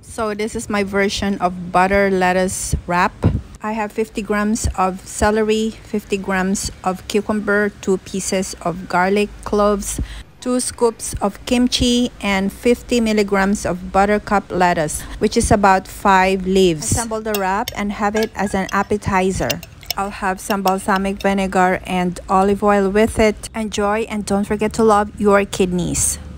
So this is my version of butter lettuce wrap. I have 50 grams of celery, 50 grams of cucumber, 2 pieces of garlic cloves, 2 scoops of kimchi, and 50 milligrams of buttercup lettuce, which is about 5 leaves. Assemble the wrap and have it as an appetizer. I'll have some balsamic vinegar and olive oil with it. Enjoy, and don't forget to love your kidneys.